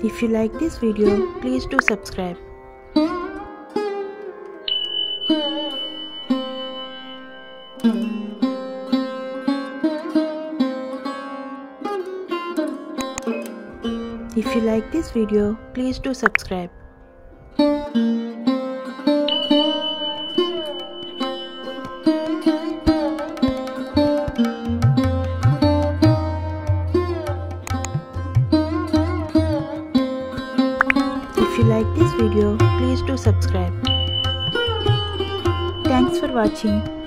If you like this video, please do subscribe. If you like this video, please do subscribe. If you like this video, please do subscribe. Thanks for watching.